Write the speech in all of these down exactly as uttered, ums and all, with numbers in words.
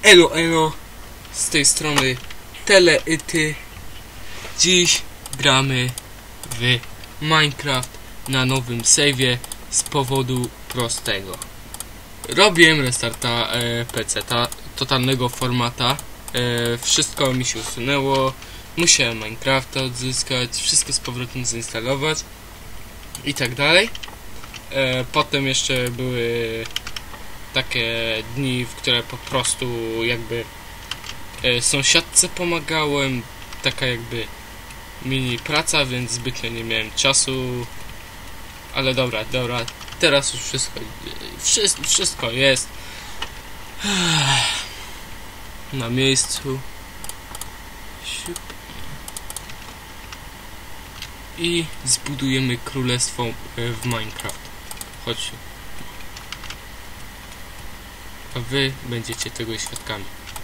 Elo, elo, z tej strony Teleyty. Dziś gramy w Minecraft na nowym save'ie z powodu prostego. Robiłem restarta e, peceta, totalnego formata, e, wszystko mi się usunęło, musiałem Minecrafta odzyskać, wszystko z powrotem zainstalować i tak dalej. E, potem jeszcze były takie dni, w które po prostu jakby e, sąsiadce pomagałem, taka jakby mini praca, więc zbytnio nie miałem czasu, ale dobra, dobra, teraz już wszystko, wszystko, wszystko jest na miejscu i zbudujemy królestwo w Minecraft. Chodźcie. A wy będziecie tego świadkami.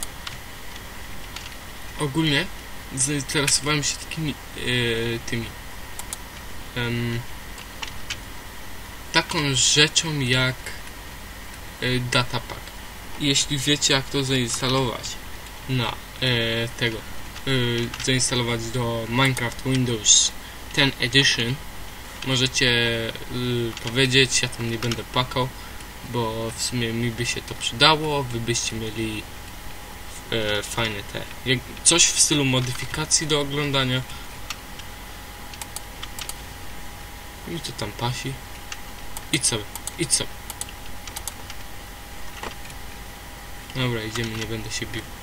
Ogólnie zainteresowałem się takimi yy, tymi um, taką rzeczą jak yy, datapack. Jeśli wiecie, jak to zainstalować na yy, tego yy, zainstalować do Minecraft Windows ten Edition, możecie yy, powiedzieć, ja tam nie będę płakał, bo w sumie mi by się to przydało, wy byście mieli e, fajne te, jak, coś w stylu modyfikacji do oglądania. Mi to tam pasi. Idź sobie, idź sobie. Dobra, idziemy, nie będę się bił.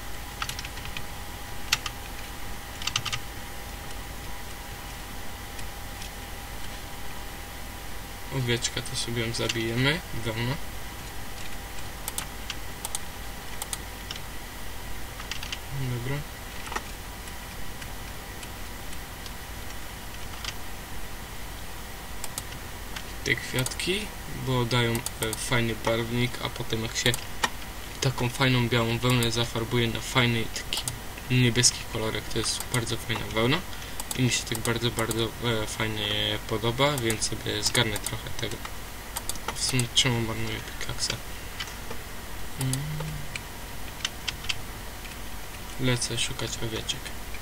Owieczka to sobie ją zabijemy. Wełna. Dobra. Te kwiatki, bo dają e, fajny barwnik, a potem jak się taką fajną białą wełnę zafarbuje na fajny taki niebieski kolorek, to jest bardzo fajna wełna. I mi się tak bardzo, bardzo e, fajnie podoba, więc sobie zgarnę trochę tego. W sumie czemu marnuję pikaksa? Hmm. Lecę szukać owieczek.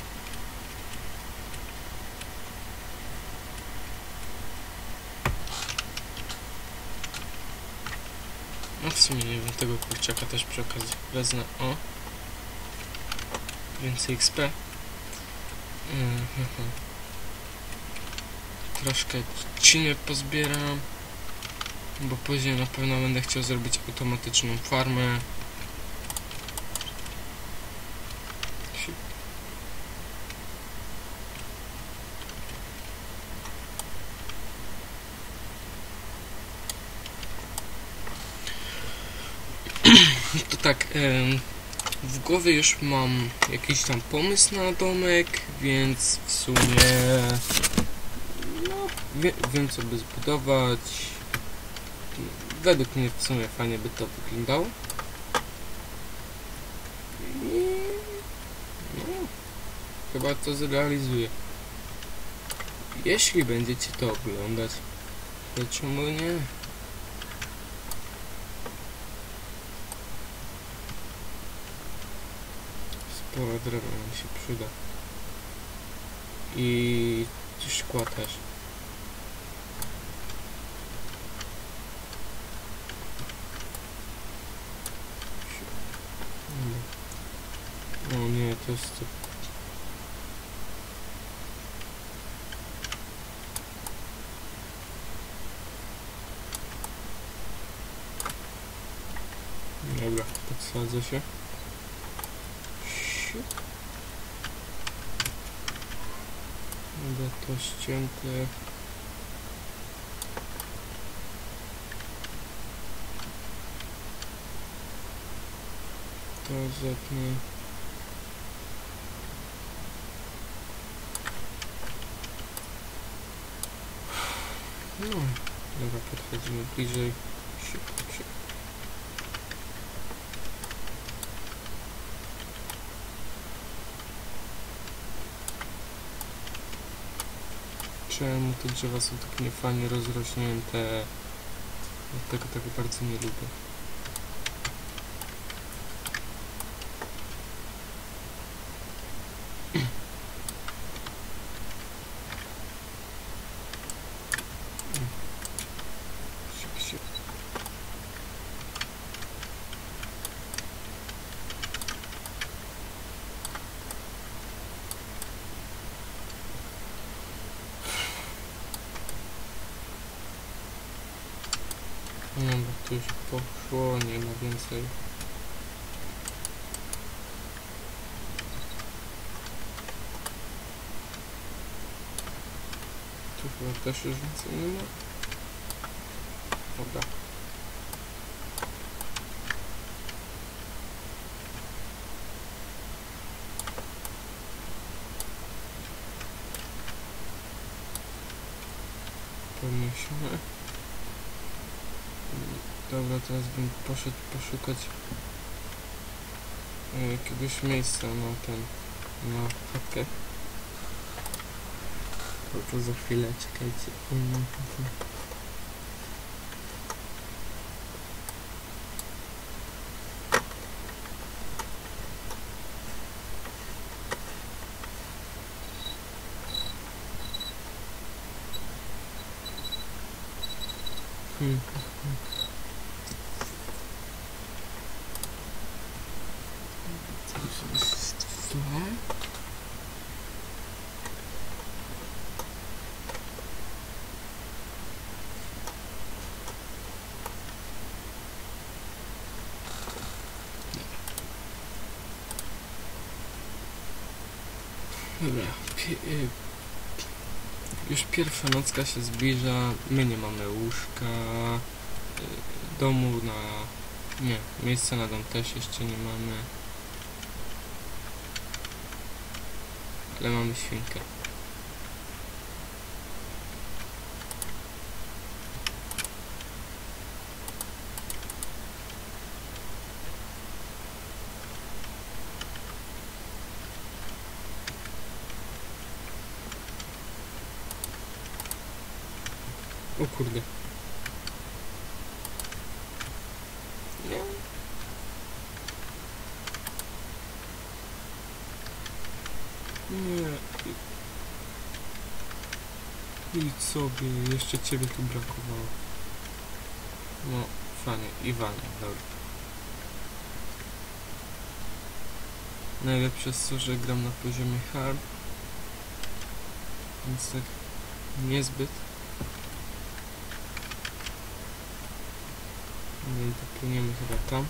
No w sumie nie wiem, tego kurczaka też przy okazji wezmę. O! Więcej X P. Mm-hmm. Troszkę trzciny pozbieram, bo później na pewno będę chciał zrobić automatyczną farmę. To tak, w głowie już mam jakiś tam pomysł na domek, więc w sumie no, wie, wiem co by zbudować. Według mnie w sumie fajnie by to wyglądało. I no, chyba to zrealizuję. Jeśli będziecie to oglądać, to czemu nie? Sporo drewna nam się przyda. I szkła też. O nie, to jest to. Dobra, podsadzę się. Dobra, to ścięte. To zetnę. No, dobra, podchodzimy bliżej. Szybko, szybko. Czemu te drzewa są tak niefajnie rozrośnięte? Tego tak bardzo nie lubię. tu już poszło, nie ma więcej. Tu chyba też już więcej nie ma. Dobra. Podniesiemy. Dobra, teraz bym poszedł poszukać jakiegoś miejsca na ten, na chatkę. To, to za chwilę, czekajcie. Hmm. Dobra, Pi y już pierwsza nocka się zbliża, my nie mamy łóżka, y domu na... nie, miejsca na dom też jeszcze nie mamy, ale mamy świnkę. O kurde. Nie. Nie. Idź sobie, jeszcze ciebie tu brakowało. No, fajnie, Iwanie, dobra. Najlepsze jest to, że gram na poziomie hard. Więc tak niezbyt. No i to płyniemy chyba tam.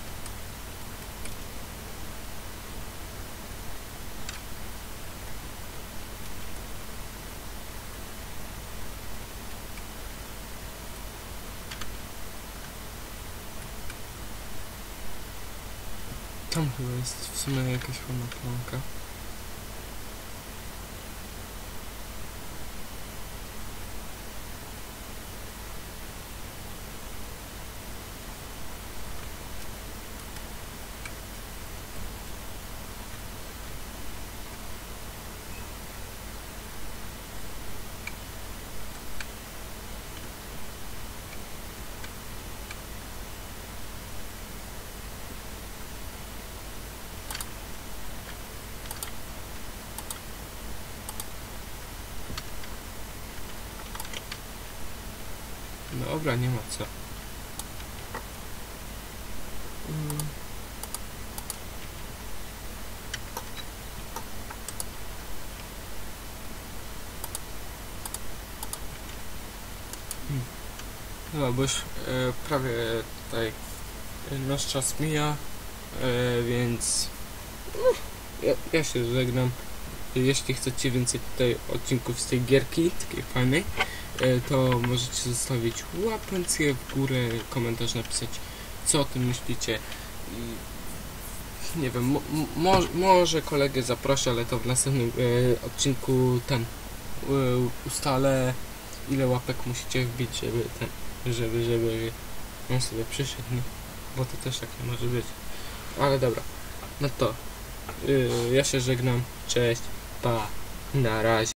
Tam chyba jest w sumie jakaś fajna planka. Dobra, nie ma co. Hmm. Dobra, bo już e, prawie tutaj nasz czas mija, e, więc no, ja, ja się żegnam. Jeśli chcecie więcej tutaj odcinków z tej gierki, takiej fajnej, to możecie zostawić łapęcję w górę, komentarz napisać, co o tym myślicie. I nie wiem, mo mo może kolegę zaproszę, ale to w następnym e, odcinku ten e, ustalę, ile łapek musicie wbić, żeby ten, żeby, żeby on sobie przyszedł, nie? Bo to też tak nie może być. Ale dobra, no to e, ja się żegnam, cześć, pa, na razie.